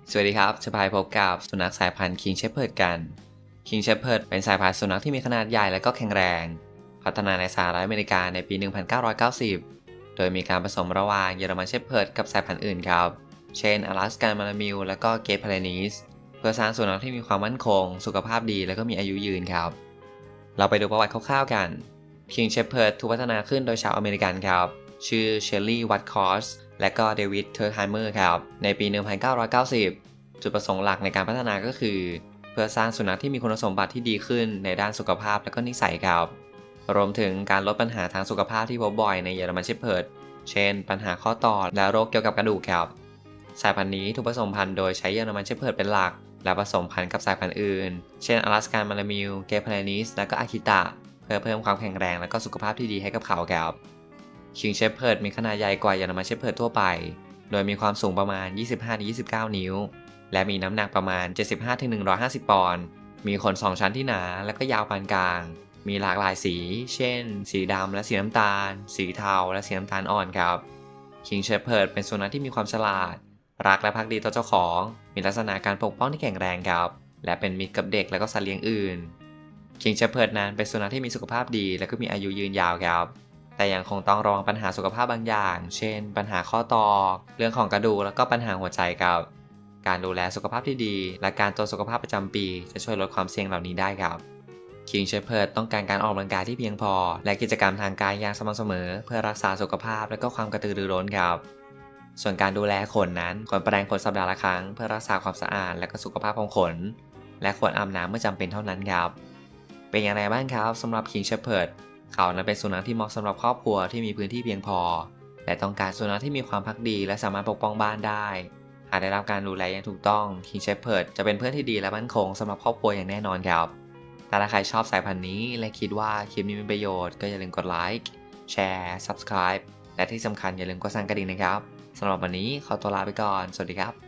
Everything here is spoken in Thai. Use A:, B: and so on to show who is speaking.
A: สวัสดีครับจะพาไปพบกับสุนัขสายพันธุ์ King Shepherd กัน King Shepherd เป็นสายพันธุ์สุนัขที่มีขนาดใหญ่และก็แข็งแรง พัฒนาในสหรัฐอเมริกาในปี 1990 โดยมีการผสมระหว่างเยอรมันเชพเพิร์ดกับสายพันธุ์อื่นครับ เช่นอลาสกันมาลามิลและก็เกรทพารานีสเพื่อสร้างสุนัขที่มีความมั่นคง สุขภาพดีและก็มีอายุยืนครับ เราไปดูประวัติคร่าวๆกัน King Shepherd ถูกพัฒนาขึ้นโดยชาวอเมริกันครับ ชื่อเชลลี่ วัตคอร์สและก็เดวิด เทอร์ไฮเมอร์ครับในปี 1990 จุดประสงค์หลักในการพัฒนาก็คือเพื่อสร้างสุนัขที่มีคุณสมบัติที่ดีขึ้นในด้านสุขภาพและก็นิสัยครับรวมถึงการลดปัญหาทางสุขภาพที่พบบ่อยในเยอรมันเชพเพิร์ดเช่นปัญหาข้อต่อและโรคเกี่ยวกับกระดูกครับสายพันธุ์นี้ถูกผสมพันธุ์โดยใช้เยอรมันเชพเพิร์ดเป็นหลักและผสมพันธุ์กับสายพันธุ์อื่นเช่นอลาสกันมาลามิลเกรทพารานีสและก็อาคิตะเพื่อเพิ่มความแข็งแรงและก็สุขภาพที่ดีให้กับเขาครับKing Shepherd มีขนาดใหญ่กว่าเยอรมันเชพเพิร์ดทั่วไปโดยมีความสูงประมาณ 25-29 นิ้วและมีน้ำหนักประมาณ 75-150 ปอนด์มีขน2ชั้นที่หนาและก็ยาวปานกลางมีหลากหลายสีเช่นสีดำและสีน้ำตาลสีเทาและสีน้ำตาลอ่อนครับ King Shepherd เป็นสุนัขที่มีความฉลาดรักและภักดีต่อเจ้าของมีลักษณะการปกป้องที่แข็งแรงครับและเป็นมิตรกับเด็กและก็สัตว์เลี้ยงอื่น King Shepherd นั้นเป็นสุนัขที่มีสุขภาพดีและก็มีอายุยืนยาวครับแต่ยังคงต้องระวังปัญหาสุขภาพบางอย่าง เช่น ปัญหาข้อต่อเรื่องของกระดูกแล้วก็ปัญหาหัวใจครับการดูแลสุขภาพที่ดีและการตรวจสุขภาพประจำปีจะช่วยลดความเสี่ยงเหล่านี้ได้ครับ King Shepherd ต้องการการออกกำลังกายที่เพียงพอและกิจกรรมทางกายอย่างสม่ำเสมอเพื่อรักษาสุขภาพและก็ความกระตือรือร้นครับส่วนการดูแลขนนั้นควรแปรงขนสัปดาห์ละครั้งเพื่อรักษาความสะอาดและก็สุขภาพของขนและควรอาบน้ำเมื่อจำเป็นเท่านั้นครับเป็นอย่างไรบ้างครับสำหรับ King Shepherdเขานั้นเป็นสุนัขที่เหมาะสำหรับครอบครัวที่มีพื้นที่เพียงพอและต้องการสุนัขที่มีความภักดีและสามารถปกป้องบ้านได้หากได้รับการดูแลอย่างถูกต้อง King Shepherd จะเป็นเพื่อนที่ดีและมั่นคงสำหรับครอบครัวอย่างแน่นอนครับแต่ถ้าใครชอบสายพันธุ์นี้และคิดว่าคลิปนี้มีประโยชน์ก็อย่าลืมกดไลค์แชร์ Subscribe และที่สำคัญอย่าลืมกดสั่นกระดิ่งนะครับสำหรับวันนี้ขอตัวลาไปก่อนสวัสดีครับ